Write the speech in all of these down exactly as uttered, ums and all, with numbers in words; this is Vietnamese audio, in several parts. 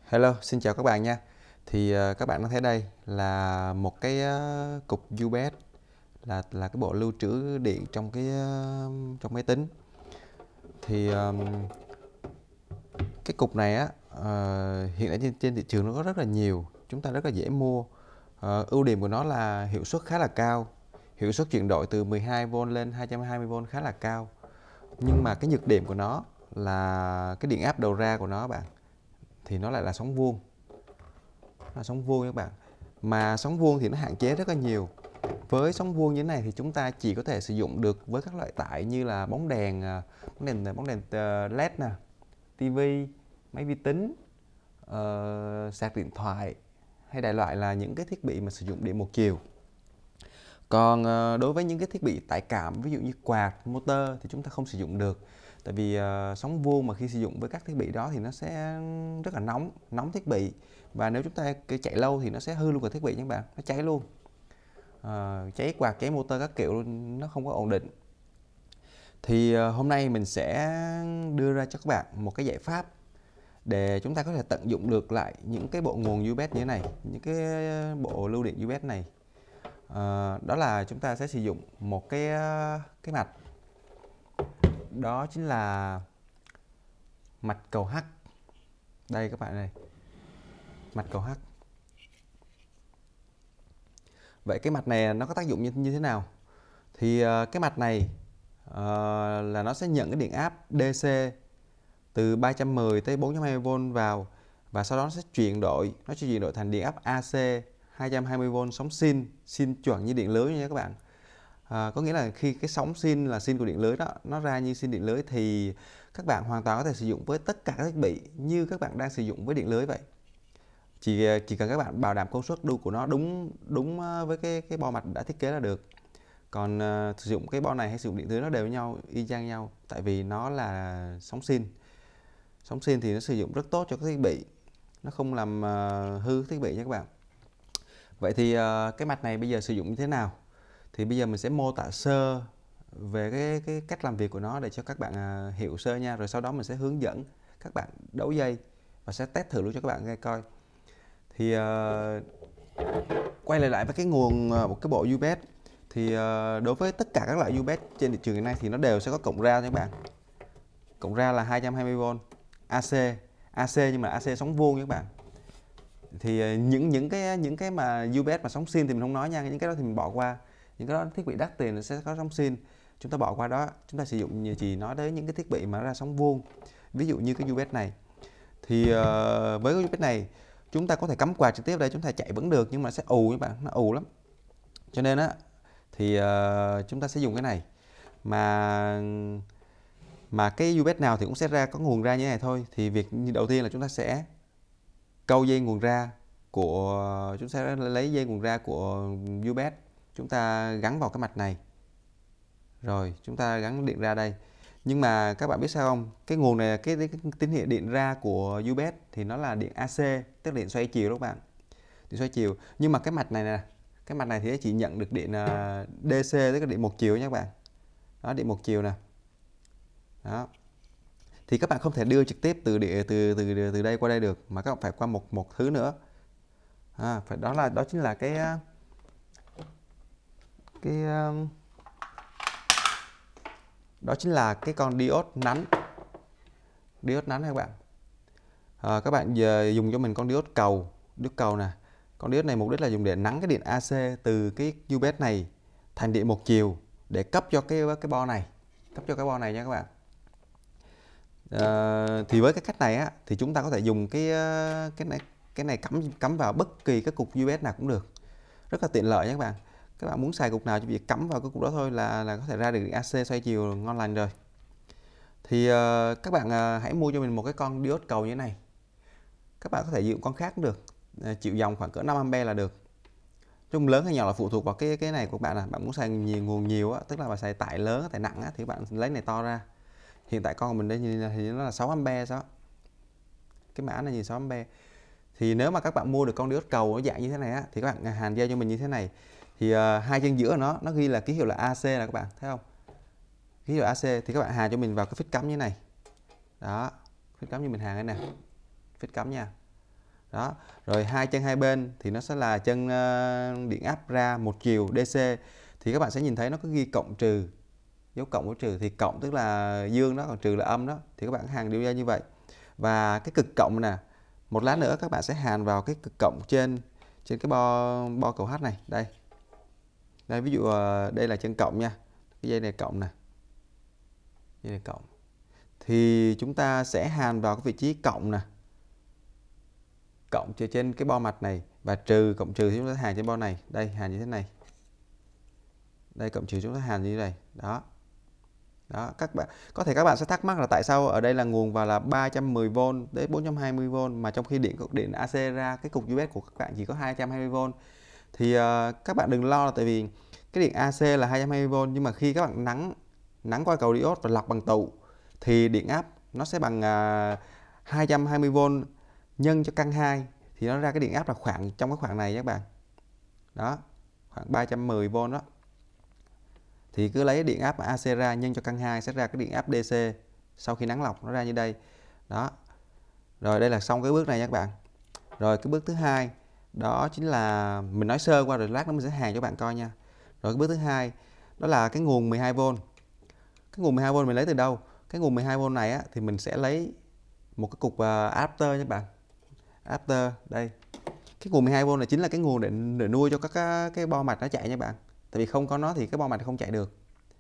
Hello, xin chào các bạn nha. Thì uh, các bạn có thấy đây là một cái uh, cục u pê ét, là là cái bộ lưu trữ điện trong cái uh, trong máy tính. Thì um, cái cục này á uh, hiện tại trên, trên thị trường nó có rất là nhiều, chúng ta rất là dễ mua. Uh, ưu điểm của nó là hiệu suất khá là cao, hiệu suất chuyển đổi từ mười hai vôn lên hai trăm hai mươi vôn khá là cao. Nhưng mà cái nhược điểm của nó là cái điện áp đầu ra của nó bạn, thì nó lại là sóng vuông. Là sóng vuông các bạn, mà sóng vuông thì nó hạn chế rất là nhiều. Với sóng vuông như thế này thì chúng ta chỉ có thể sử dụng được với các loại tải như là bóng đèn bóng đèn bóng đèn led nè, tivi, máy vi tính, uh, sạc điện thoại, hay đại loại là những cái thiết bị mà sử dụng điện một chiều. Còn uh, đối với những cái thiết bị tải cảm, ví dụ như quạt, motor thì chúng ta không sử dụng được. Tại vì uh, sóng vuông mà khi sử dụng với các thiết bị đó thì nó sẽ rất là nóng, nóng thiết bị. Và nếu chúng ta chạy lâu thì nó sẽ hư luôn cả thiết bị nha các bạn, nó cháy luôn. Uh, cháy quạt, cháy motor các kiểu luôn, nó không có ổn định. Thì uh, hôm nay mình sẽ đưa ra cho các bạn một cái giải pháp để chúng ta có thể tận dụng được lại những cái bộ nguồn u pê ét như thế này, những cái bộ lưu điện u pê ét này. Uh, đó là chúng ta sẽ sử dụng một cái uh, cái mạch, đó chính là mạch cầu H. Đây các bạn này, mạch cầu H. Vậy cái mạch này nó có tác dụng như, như thế nào? Thì uh, cái mạch này uh, là nó sẽ nhận cái điện áp đê xê từ ba trăm mười tới bốn trăm hai mươi vôn vào, và sau đó nó sẽ chuyển đổi, nó sẽ chuyển đổi thành điện áp a xê hai trăm hai mươi vôn sóng sin, sin chuẩn như điện lưới nha các bạn. À, có nghĩa là khi cái sóng sin là sin của điện lưới đó, nó ra như sin điện lưới thì các bạn hoàn toàn có thể sử dụng với tất cả các thiết bị như các bạn đang sử dụng với điện lưới vậy. Chỉ chỉ cần các bạn bảo đảm công suất đu của nó đúng đúng với cái cái bo mạch đã thiết kế là được. Còn uh, sử dụng cái bo này hay sử dụng điện lưới nó đều với nhau, y chang nhau, tại vì nó là sóng sin. Sóng sin thì nó sử dụng rất tốt cho các thiết bị, nó không làm uh, hư thiết bị nha các bạn. Vậy thì uh, cái mạch này bây giờ sử dụng như thế nào? Thì bây giờ mình sẽ mô tả sơ về cái, cái cách làm việc của nó để cho các bạn uh, hiểu sơ nha. Rồi sau đó mình sẽ hướng dẫn các bạn đấu dây và sẽ test thử luôn cho các bạn nghe coi. Thì uh, quay lại lại với cái nguồn uh, một cái bộ u pê ét. Thì uh, đối với tất cả các loại u pê ét trên thị trường hiện nay thì nó đều sẽ có cổng ra nha các bạn. Cổng ra là hai trăm hai mươi vôn a xê, a xê nhưng mà a xê sóng vuông nha các bạn. Thì những những cái những cái mà u pê ét mà sóng sin thì mình không nói nha, những cái đó thì mình bỏ qua. Những cái đó thiết bị đắt tiền nó sẽ có sóng sin, chúng ta bỏ qua đó. Chúng ta sử dụng như chỉ nói tới những cái thiết bị mà nó ra sóng vuông, ví dụ như cái u pê ét này. Thì uh, với cái u pê ét này chúng ta có thể cắm quạt trực tiếp đây, chúng ta chạy vẫn được, nhưng mà sẽ ù các bạn, nó ù lắm. Cho nên á thì uh, chúng ta sẽ dùng cái này. Mà mà cái u pê ét nào thì cũng sẽ ra có nguồn ra như thế này thôi. Thì việc đầu tiên là chúng ta sẽ câu dây nguồn ra của, chúng ta sẽ lấy dây nguồn ra của u pê ét, chúng ta gắn vào cái mạch này, rồi chúng ta gắn điện ra đây. Nhưng mà các bạn biết sao không, cái nguồn này, cái, cái, cái tín hiệu điện ra của u pê ét thì nó là điện a xê, tức là điện xoay chiều đó các bạn, điện xoay chiều. Nhưng mà cái mạch này nè, cái mạch này thì chỉ nhận được điện đê xê, tức là điện một chiều nha các bạn. Đó, điện một chiều nè. Đó. Thì các bạn không thể đưa trực tiếp từ địa từ từ từ đây qua đây được, mà các bạn phải qua một một thứ nữa. À, phải đó là đó chính là cái cái đó chính là cái con diode nắn, diode nắn các bạn. À, các bạn giờ dùng cho mình con diode cầu, diode cầu nè. Con diode này mục đích là dùng để nắn cái điện a xê từ cái u pê ét này thành điện một chiều để cấp cho cái cái bo này, cấp cho cái bo này nha các bạn. À, thì với cái cách này á thì chúng ta có thể dùng cái cái này cái này cắm cắm vào bất kỳ cái cục u pê ét nào cũng được, rất là tiện lợi nha các bạn. Các bạn muốn xài cục nào chỉ việc cắm vào cái cục đó thôi là là có thể ra được điện a xê xoay chiều ngon lành rồi. Thì uh, các bạn uh, hãy mua cho mình một cái con diode cầu như thế này. Các bạn có thể dùng con khác cũng được, uh, chịu dòng khoảng cỡ năm am là được. Chung lớn hay nhỏ là phụ thuộc vào cái cái này của bạn. Là bạn muốn xài nhiều nguồn nhiều á, tức là bạn xài tải lớn, tải nặng á, thì bạn lấy này to ra. Hiện tại con của mình đây thì nó là sáu am đó. Cái mã này như sáu am. Thì nếu mà các bạn mua được con diode cầu ở dạng như thế này á, thì các bạn hàn dây cho mình như thế này. Thì uh, hai chân giữa nó nó ghi là ký hiệu là a xê, là các bạn thấy không? Ký hiệu a xê thì các bạn hàn cho mình vào cái phích cắm như thế này. Đó, phích cắm như mình hàn đây nè. Phích cắm nha. Đó. Rồi hai chân hai bên thì nó sẽ là chân uh, điện áp ra một chiều đê xê. Thì các bạn sẽ nhìn thấy nó có ghi cộng trừ, dấu cộng với trừ, thì cộng tức là dương đó, còn trừ là âm đó. Thì các bạn hàn đều ra như vậy. Và cái cực cộng nè, một lát nữa các bạn sẽ hàn vào cái cực cộng trên trên cái bo bo cầu H này. Đây. Đây, ví dụ uh, đây là chân cộng nha. Cái dây này cộng nè. Dây này cộng. Thì chúng ta sẽ hàn vào cái vị trí cộng nè. Cộng trên cái bo mặt này, và trừ cộng trừ thì chúng ta hàn trên bo này. Đây, hàn như thế này. Đây, cộng trừ chúng ta hàn như thế này. Đó. Đó, các bạn có thể các bạn sẽ thắc mắc là tại sao ở đây là nguồn vào là ba trăm mười vôn đến bốn trăm hai mươi vôn, mà trong khi điện điện a xê ra cái cục u ét của các bạn chỉ có hai trăm hai mươi vôn. Thì uh, các bạn đừng lo, là tại vì cái điện a xê là hai trăm hai mươi vôn, nhưng mà khi các bạn nắng nắng qua cầu diode và lọc bằng tụ thì điện áp nó sẽ bằng uh, hai trăm hai mươi vôn nhân cho căn hai, thì nó ra cái điện áp là khoảng trong cái khoảng này các bạn. Đó, khoảng ba trăm mười vôn đó. Thì cứ lấy điện áp a xê ra nhân cho căn hai sẽ ra cái điện áp đê xê sau khi nắng lọc, nó ra như đây. Đó. Rồi đây là xong cái bước này nha các bạn. Rồi cái bước thứ hai đó chính là mình nói sơ qua rồi lát nữa mình sẽ hàn cho bạn coi nha. Rồi cái bước thứ hai đó là cái nguồn mười hai vôn. Cái nguồn mười hai vôn mình lấy từ đâu? Cái nguồn mười hai vôn này á, thì mình sẽ lấy một cái cục uh, adapter nha các bạn. Adapter đây. Cái nguồn mười hai vôn này chính là cái nguồn để, để nuôi cho các cái, cái bo mạch nó chạy nha các bạn. Tại vì không có nó thì cái bo mạch không chạy được.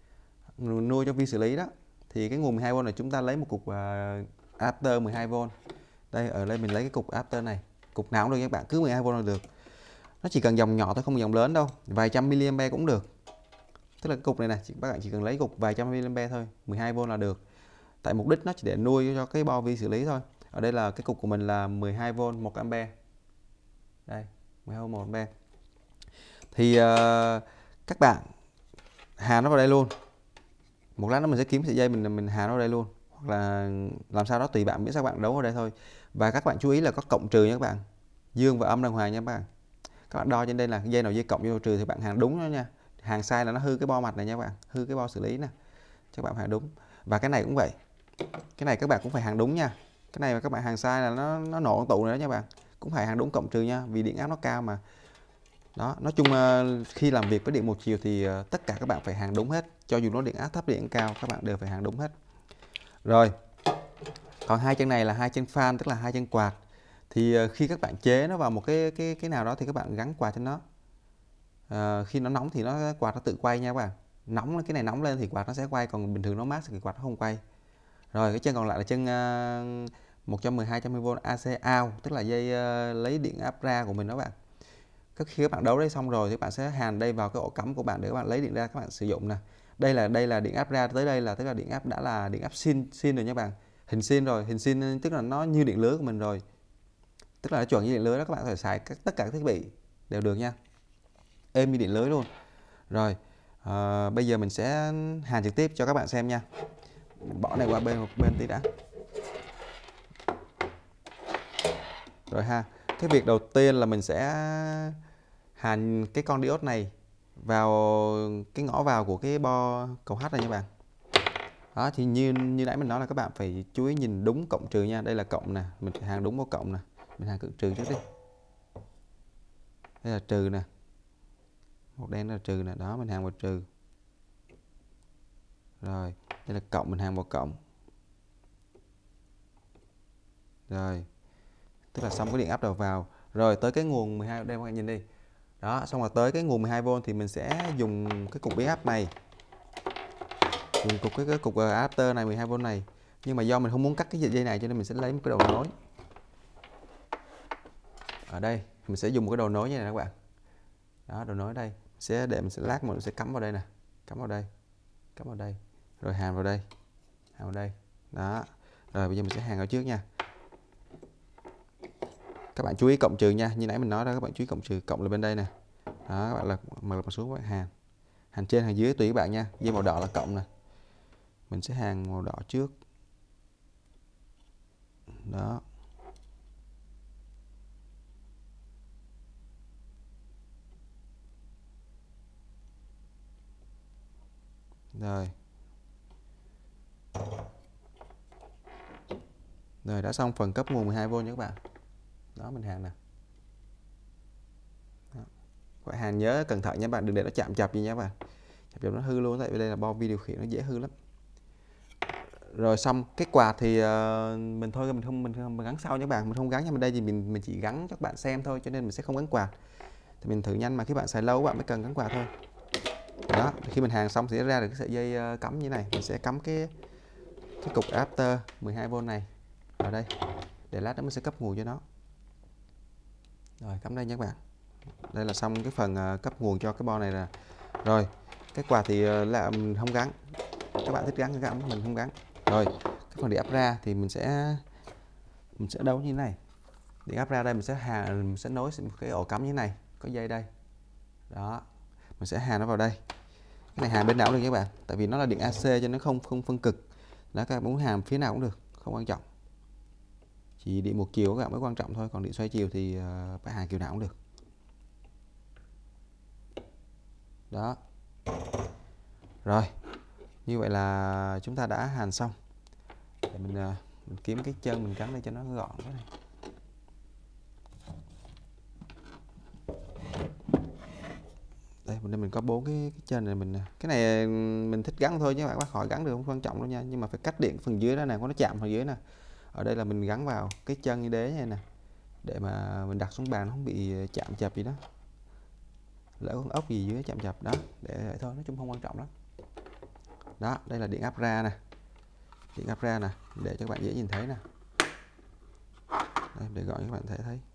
Nuôi cho vi xử lý đó. Thì cái nguồn mười hai vôn này chúng ta lấy một cục uh, adapter mười hai vôn. Đây, ở đây mình lấy cái cục adapter này. Cục nào cũng được các bạn, cứ mười hai vôn là được. Nó chỉ cần dòng nhỏ thôi, không dòng lớn đâu. Vài trăm mi-li-am-pe cũng được. Tức là cái cục này này, các bạn chỉ cần lấy cục vài trăm mi-li-am-pe thôi, mười hai vôn là được. Tại mục đích nó chỉ để nuôi cho cái bo vi xử lý thôi. Ở đây là cái cục của mình là mười hai vôn một ampe. Đây, mười hai vôn một ampe. Thì uh, các bạn hàn nó vào đây luôn. Một lát nữa mình sẽ kiếm sợi dây mình mình hàn nó vào đây luôn, hoặc là làm sao đó tùy bạn, miễn sao các bạn đấu vào đây thôi. Và các bạn chú ý là có cộng trừ nha các bạn, dương và âm đàng hoàng nha các bạn. Các bạn đo trên đây là dây nào dây cộng dây nào trừ thì bạn hàn đúng đó nha. Hàng sai là nó hư cái bo mặt này nha các bạn, hư cái bo xử lý nè. Các bạn hàn đúng. Và cái này cũng vậy. Cái này các bạn cũng phải hàn đúng nha. Cái này mà các bạn hàn sai là nó nó nổ tụ nữa nha các bạn. Cũng phải hàn đúng cộng trừ nha, vì điện áp nó cao mà. Đó, nói chung khi làm việc với điện một chiều thì tất cả các bạn phải hàn đúng hết, cho dù nó điện áp thấp điện cao các bạn đều phải hàn đúng hết. Rồi. Còn hai chân này là hai chân fan, tức là hai chân quạt. Thì khi các bạn chế nó vào một cái cái cái nào đó thì các bạn gắn quạt trên nó. À, khi nó nóng thì nó quạt nó tự quay nha các bạn. Nóng cái này nóng lên thì quạt nó sẽ quay, còn bình thường nó mát thì quạt nó không quay. Rồi cái chân còn lại là chân uh, một trăm mười hai trăm hai mươi vôn a xê out, tức là dây uh, lấy điện áp ra của mình đó bạn. Khi các bạn đấu đây xong rồi thì các bạn sẽ hàn đây vào cái ổ cắm của bạn để các bạn lấy điện ra các bạn sử dụng nè. Đây là đây là điện áp ra, tới đây là tức là điện áp đã là điện áp sin sin rồi nha bạn. Hình sin rồi, hình sin tức là nó như điện lưới của mình rồi. Tức là nó chuẩn như điện lưới đó, các bạn có thể xài các, tất cả các thiết bị đều được nha. Êm như điện lưới luôn. Rồi, à, bây giờ mình sẽ hàn trực tiếp cho các bạn xem nha. Bỏ này qua bên một bên tí đã. Rồi ha. Cái việc đầu tiên là mình sẽ hàn cái con diode này vào cái ngõ vào của cái bo cầu H này nha bạn. Đó, thì như như nãy mình nói là các bạn phải chú ý nhìn đúng cộng trừ nha. Đây là cộng nè, mình phải hàn đúng vào cộng nè. Mình hàn cực trừ trước đi. Đây là trừ nè. Một đen là trừ nè, đó mình hàn vào trừ. Rồi, đây là cộng, mình hàn vào cộng. Rồi. Tức là xong cái điện áp đầu vào. Rồi tới cái nguồn mười hai, đây các bạn nhìn đi. Đó, xong rồi tới cái nguồn mười hai vôn thì mình sẽ dùng cái cục biến áp này. Dùng cục cái, cái cục adapter này mười hai vôn này. Nhưng mà do mình không muốn cắt cái dây này cho nên mình sẽ lấy một cái đầu nối. Ở đây mình sẽ dùng một cái đầu nối như này các bạn. Đó, đầu nối đây. Sẽ để mình sẽ lát mình sẽ cắm vào đây nè. Cắm vào đây. Cắm vào đây. Rồi hàn vào đây. Hàn vào đây. Đó. Rồi bây giờ mình sẽ hàn ở trước nha. Các bạn chú ý cộng trừ nha, như nãy mình nói đó, các bạn chú ý cộng trừ, cộng là bên đây nè. Đó, các bạn lật mặt mặt xuống các bạn hàn. Hàn trên hàn dưới tùy các bạn nha. Dây màu đỏ là cộng nè. Mình sẽ hàn màu đỏ trước. Đó. Rồi. Rồi đã xong phần cấp nguồn mười hai vôn nha các bạn. Đó, mình hàn nè. Phải hàn nhớ cẩn thận nha bạn, đừng để nó chạm chập gì nha bạn. Chập chập nó hư luôn, tại vì đây là bo vi điều khiển, nó dễ hư lắm. Rồi xong cái quạt thì uh, mình thôi mình không mình không mình gắn sau nhé bạn, mình không gắn nha, mình đây thì mình mình chỉ gắn cho các bạn xem thôi, cho nên mình sẽ không gắn quạt. Thì mình thử nhanh mà khi bạn xài lâu các bạn mới cần gắn quạt thôi. Đó, khi mình hàn xong sẽ ra được cái sợi dây uh, cắm như này, mình sẽ cắm cái cái cục adapter mười hai vôn này ở đây, để lát nữa mình sẽ cấp nguồn cho nó. Rồi cắm đây nhé các bạn. Đây là xong cái phần uh, cấp nguồn cho cái bo này là rồi. Cái quạt thì uh, là mình không gắn, các bạn thích gắn thì gắn, mình không gắn. Rồi cái phần điện áp ra thì mình sẽ mình sẽ đấu như thế này. Điện áp ra đây mình sẽ hàn, mình sẽ nối cái ổ cắm như thế này, có dây đây. Đó, mình sẽ hàn nó vào đây. Cái này hàn bên nào được các bạn, tại vì nó là điện a xê cho nó không không phân cực. Đó, các bạn muốn hàn phía nào cũng được, không quan trọng. Chỉ điện một chiều các bạn mới quan trọng thôi, còn điện xoay chiều thì uh, phải hàn kiểu nào cũng được. Đó. Rồi, như vậy là chúng ta đã hàn xong. Để mình, uh, mình kiếm cái chân mình cắm đây cho nó gọn cái này. Đây, mình mình có bốn cái, cái chân này, mình cái này mình thích gắn thôi chứ các bạn bác hỏi gắn được không quan trọng đâu nha, nhưng mà phải cắt điện phần dưới đó nè, có nó chạm phần dưới nè. Ở đây là mình gắn vào cái chân như đế này nè, để mà mình đặt xuống bàn nó không bị chạm chập gì đó, lỡ con ốc gì dưới chạm chập đó, để vậy thôi, nói chung không quan trọng lắm. Đó, đây là điện áp ra nè, điện áp ra nè, để cho các bạn dễ nhìn thấy nè. Đây, để gọi cho các bạn thể thấy.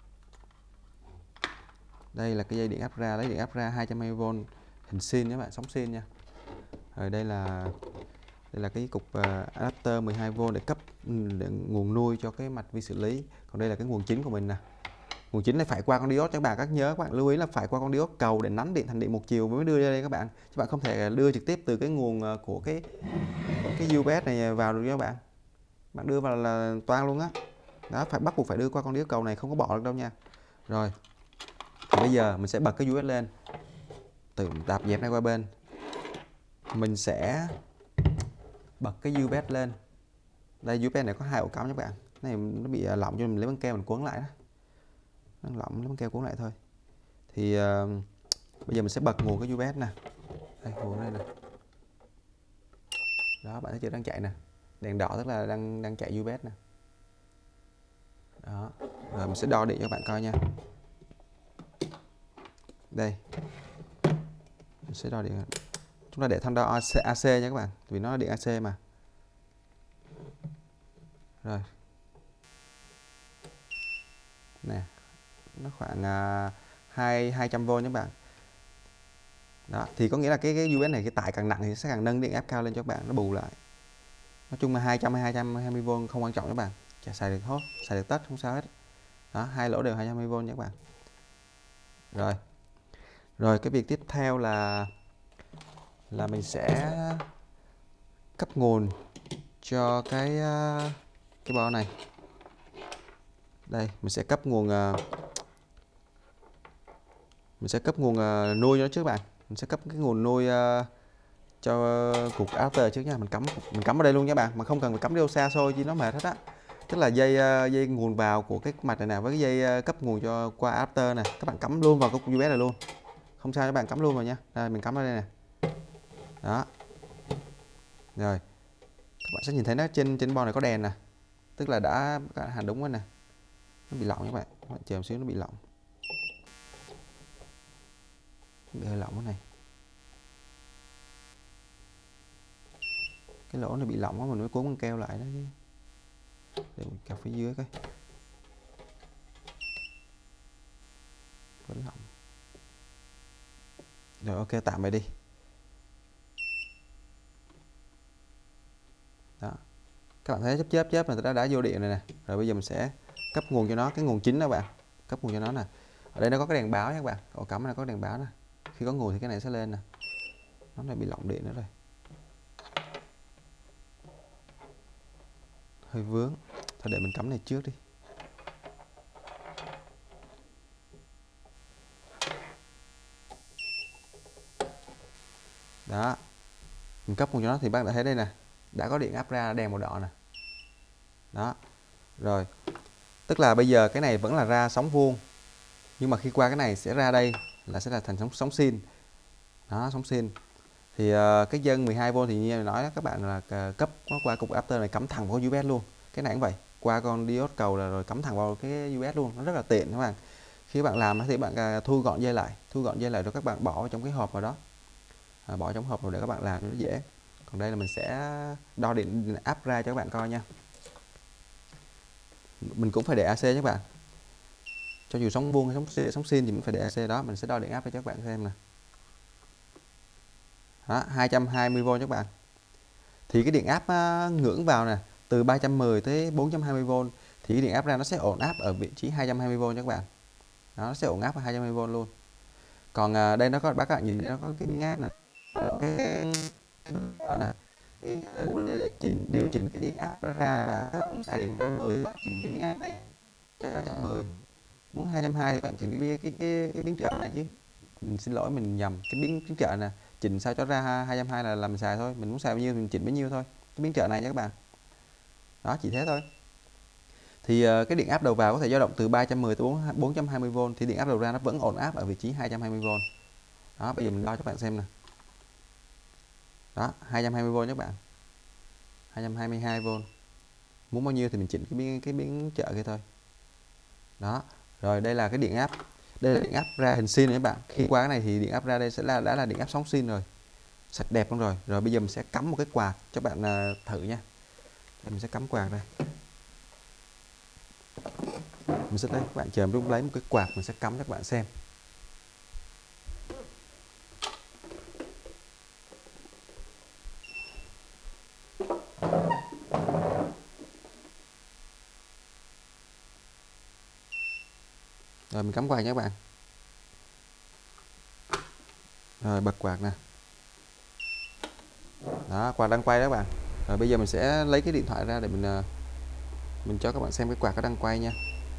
Đây là cái dây điện áp ra, lấy điện áp ra hai trăm hai mươi vôn hình sin các bạn, sóng sin nha. Rồi đây là đây là cái cục uh, adapter mười hai vôn để cấp để nguồn nuôi cho cái mạch vi xử lý. Còn đây là cái nguồn chính của mình nè. Nguồn chính này phải qua con diode, các bạn các nhớ các bạn lưu ý là phải qua con diode cầu để nắn điện thành điện một chiều mới đưa ra đây các bạn. Các bạn không thể đưa trực tiếp từ cái nguồn của cái cái u pê ét này vào được các bạn. Bạn đưa vào là toang luôn á. Đó, phải bắt buộc phải đưa qua con diode cầu này, không có bỏ được đâu nha. Rồi. Thì bây giờ mình sẽ bật cái u ét lên. Từ đạp dẹp này qua bên. Mình sẽ bật cái u pê ét lên. Đây u pê ét này có hai ổ cắm các bạn. Này nó bị lỏng cho mình lấy băng keo mình cuốn lại đó. Nó lỏng lấy băng keo cuốn lại thôi. Thì uh, bây giờ mình sẽ bật nguồn cái u pê ét nè. Đây nguồn đây nè. Đó, bạn thấy chưa, đang chạy nè. Đèn đỏ tức là đang đang chạy u pê ét nè. Đó. Rồi mình sẽ đo điện cho các bạn coi nha. Đây. Mình sẽ đo điện. Chúng ta để thanh đo a xê nha các bạn, vì nó là điện a xê mà. Rồi. Nè. Nó khoảng uh, hai trăm vôn nha các bạn. Đó, thì có nghĩa là cái cái u ét này cái tải càng nặng thì sẽ càng nâng điện áp cao lên cho các bạn, nó bù lại. Nói chung là hai trăm hay hai trăm hai mươi vôn không quan trọng các bạn. Chả xài được hết, xài được tất không sao hết. Đó, hai lỗ đều hai trăm hai mươi vôn nha các bạn. Rồi. Rồi cái việc tiếp theo là là mình sẽ cấp nguồn cho cái cái bo này. Đây, mình sẽ cấp nguồn mình sẽ cấp nguồn nuôi cho nó trước các bạn. Mình sẽ cấp cái nguồn nuôi cho cục adapter trước nha. Mình cắm mình cắm ở đây luôn nha bạn, mà không cần phải cắm đâu xa xôi chứ nó mệt hết á. Tức là dây dây nguồn vào của cái mạch này nè, với cái dây cấp nguồn cho qua adapter này, các bạn cắm luôn vào cái cục u ét này luôn. Không sao các bạn cắm luôn vào nha. Đây mình cắm ở đây nè. Đó. Rồi. Các bạn sẽ nhìn thấy nó trên trên bo này có đèn nè. Tức là đã hàn đúng rồi nè. Nó bị lỏng các bạn. Các bạn chờ một xíu nó bị lỏng. Bị hơi lỏng cái này. Cái lỗ này bị lỏng quá mình mới cuốn băng keo lại đó chứ. Để mình cào phía dưới coi. Vẫn lỏng. Rồi ok, tạm vậy đi. Đó. Các bạn thấy chớp chớp chớp là đã đã vô điện này nè. Rồi bây giờ mình sẽ cấp nguồn cho nó, cái nguồn chính đó bạn. Cấp nguồn cho nó nè. Ở đây nó có cái đèn báo nha các bạn. Ổ cắm này có đèn báo nè. Khi có nguồn thì cái này sẽ lên nè. Nó này bị lỏng điện nữa rồi. Hơi vướng. Thôi để mình cắm này trước đi. Đó. Mình cấp nguồn cho nó thì các bạn thấy đây nè. Đã có điện áp ra đèn màu đỏ nè. Đó. Rồi. Tức là bây giờ cái này vẫn là ra sóng vuông, nhưng mà khi qua cái này sẽ ra đây là sẽ là thành sóng sóng sin. Đó, sóng sin. Thì uh, cái dân mười hai vôn thì như nói đó các bạn, là uh, cấp nó qua cục adapter này cắm thẳng vào u ét bê luôn. Cái này cũng vậy, qua con diode cầu là rồi cắm thẳng vào cái u ét bê luôn, nó rất là tiện các bạn. Khi các bạn làm thì bạn uh, thu gọn dây lại, thu gọn dây lại rồi các bạn bỏ vào trong cái hộp vào đó, à, bỏ trong hộp rồi để các bạn làm nó dễ. Còn đây là mình sẽ đo điện áp ra cho các bạn coi nha. Mình cũng phải để a xê nhé các bạn, cho dù sóng vuông hay sóng sóng sin thì mình phải để a xê. Đó, mình sẽ đo điện áp cho các bạn xem nè. Đó, hai trăm hai mươi vôn các bạn. Thì cái điện áp uh, ngưỡng vào nè, từ ba trăm mười tới bốn trăm hai mươi vôn, thì cái điện áp ra nó sẽ ổn áp ở vị trí hai trăm hai mươi vôn các bạn. Đó, nó sẽ ổn áp ở hai trăm hai mươi vôn luôn. Còn uh, đây nó có, bác các bạn nhìn nó có cái ngáp nè, cái nè, chỉnh điều chỉnh cái điện áp ra các bạn xài điện mười chỉnh cái ngáp này hai trăm mười, muốn hai trăm hai mươi thì bạn chỉnh cái cái cái, cái biến trở này chứ. Mình xin lỗi, mình nhầm cái biến biến trở nè, chỉnh sao cho ra hai trăm hai mươi là làm xài thôi, mình muốn xài bao nhiêu mình chỉnh bấy nhiêu thôi, cái biến trở này nha các bạn. Đó, chỉ thế thôi. Thì uh, cái điện áp đầu vào có thể dao động từ ba trăm mười tới bốn trăm hai mươi vôn, thì điện áp đầu ra nó vẫn ổn áp ở vị trí hai trăm hai mươi vôn. Đó, bây giờ mình đo cho các bạn xem nè. Đó, hai trăm hai mươi vôn các bạn, hai trăm hai mươi hai vôn. Muốn bao nhiêu thì mình chỉnh cái biến cái biến trở kia thôi. Đó, rồi đây là cái điện áp, đây là điện áp ra hình sin này các bạn. Khi qua cái này thì điện áp ra đây sẽ là đã là điện áp sóng sin rồi, sạch đẹp luôn rồi. Rồi bây giờ mình sẽ cắm một cái quạt cho bạn uh, thử nha. Đây, mình sẽ cắm quạt đây. Mình sẽ lấy các bạn chờ mình lấy một cái quạt, mình sẽ cắm cho các bạn xem. Rồi mình cắm quạt nha các bạn. Rồi bật quạt nè. Đó, quạt đang quay đó các bạn. Rồi bây giờ mình sẽ lấy cái điện thoại ra để mình uh, mình cho các bạn xem cái quạt nó đang quay nha.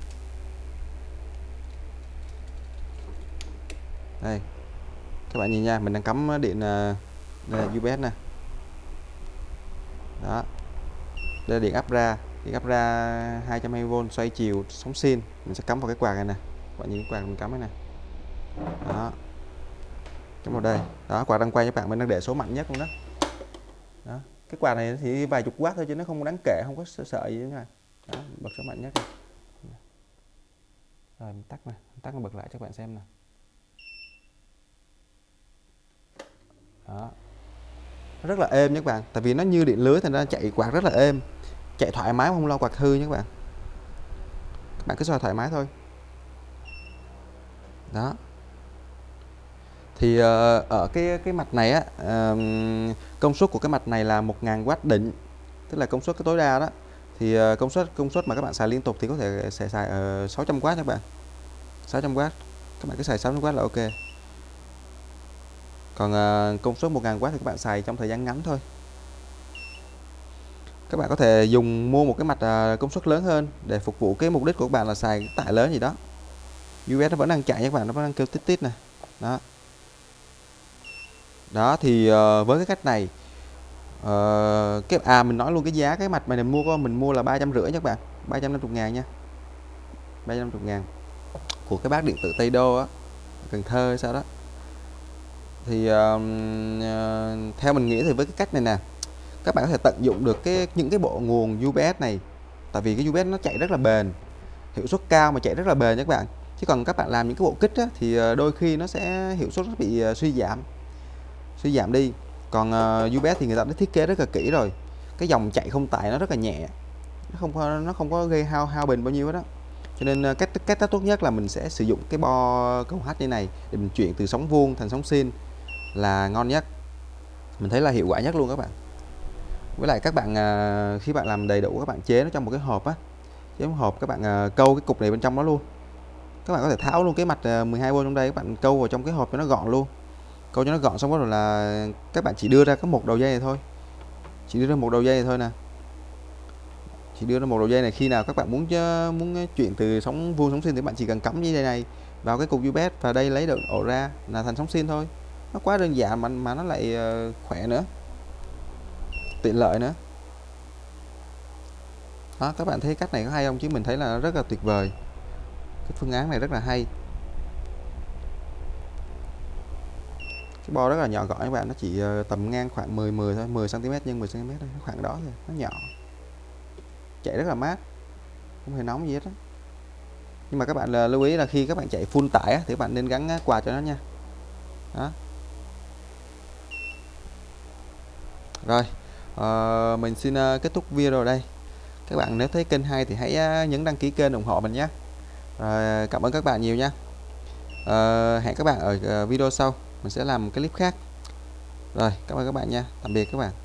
Đây, các bạn nhìn nha, mình đang cắm điện uh, đây là u ét bê nè. Đó, đây là điện áp ra, điện áp ra hai trăm hai mươi vôn xoay chiều sóng sin. Mình sẽ cắm vào cái quạt này nè, các bạn nhìn cái quạt mình cắm cái này. Đó, cắm vào đây. Đó, quạt đang quay các bạn, mình đang để số mạnh nhất luôn đó. Đó, cái quạt này thì vài chục watt thôi chứ nó không đáng kể, không có sợ, sợ gì nữa. Đó, bật số mạnh nhất này. Rồi mình tắt nè, tắt và bật lại cho các bạn xem nè. Đó, nó rất là êm nhé các bạn, tại vì nó như điện lưới thành ra chạy quạt rất là êm, chạy thoải mái không lo quạt hư nhé các bạn. Các bạn cứ xoay thoải mái thôi. Đó, thì uh, ở cái cái mặt này á, uh, công suất của cái mặt này là một nghìn watt định, tức là công suất cái tối đa đó. Thì uh, công suất công suất mà các bạn xài liên tục thì có thể sẽ xài ở uh, sáu trăm watt các bạn, sáu trăm watt. Các bạn cứ xài sáu trăm watt là ok. Còn uh, công suất một nghìn watt thì các bạn xài trong thời gian ngắn thôi. Các bạn có thể dùng mua một cái mặt uh, công suất lớn hơn để phục vụ cái mục đích của các bạn là xài tải lớn gì đó. u ét nó vẫn đang chạy nha các bạn, nó vẫn đang kêu tít tít này. Đó. Đó thì uh, với cái cách này uh, cái à mình nói luôn cái giá cái mặt này mình mua có mình mua là ba trăm rưỡi các bạn, ba trăm năm mươi ngàn nha, ba trăm năm mươi ngàn của cái bác điện tử Tây Đô á, Cần Thơ hay sao đó. Thì uh, uh, theo mình nghĩ thì với cái cách này nè, các bạn có thể tận dụng được cái những cái bộ nguồn u pê ét này, tại vì cái u pê ét nó chạy rất là bền, hiệu suất cao mà chạy rất là bền các bạn. Chứ còn các bạn làm những cái bộ kích á, thì đôi khi nó sẽ hiệu suất nó bị uh, suy giảm suy giảm đi. Còn uh, u pê ét thì người ta đã thiết kế rất là kỹ rồi, cái dòng chạy không tải nó rất là nhẹ, nó không có nó không có gây hao hao bền bao nhiêu hết đó. Cho nên uh, cách cách tốt nhất là mình sẽ sử dụng cái bo cầu H như này để mình chuyển từ sóng vuông thành sóng sin là ngon nhất, mình thấy là hiệu quả nhất luôn các bạn. Với lại các bạn uh, khi bạn làm đầy đủ các bạn chế nó trong một cái hộp á, chế một hộp các bạn uh, câu cái cục này bên trong đó luôn. Các bạn có thể tháo luôn cái mặt uh, mười hai vôn trong đây, các bạn câu vào trong cái hộp cho nó gọn luôn. Câu cho nó gọn xong rồi là các bạn chỉ đưa ra có một đầu dây này thôi, chỉ đưa ra một đầu dây này thôi nè, chỉ đưa ra một đầu dây này. Khi nào các bạn muốn muốn chuyển từ sóng vuông sóng sin thì bạn chỉ cần cắm dây này vào cái cục u pê ét và đây lấy được ổ ra là thành sóng sin thôi. Nó quá đơn giản mà mà nó lại khỏe nữa, tiện lợi nữa. Đó, các bạn thấy cách này có hay không? Chứ mình thấy là rất là tuyệt vời. Cái phương án này rất là hay. Cái bo rất là nhỏ gọn các bạn, nó chỉ tầm ngang khoảng mười mười thôi, mười xăng ti mét nhân mười xăng ti mét thôi, khoảng đó thôi, nó nhỏ. Chạy rất là mát, không hề nóng gì hết á. Nhưng mà các bạn là lưu ý là khi các bạn chạy full tải á, thì các bạn nên gắn quạt cho nó nha. Đó. Rồi, uh, mình xin uh, kết thúc video ở đây. Các bạn nếu thấy kênh hay thì hãy uh, nhấn đăng ký kênh ủng hộ mình nhé. Uh, cảm ơn các bạn nhiều nha. Uh, hẹn các bạn ở uh, video sau, mình sẽ làm cái clip khác. Rồi, cảm ơn các bạn nha. Tạm biệt các bạn.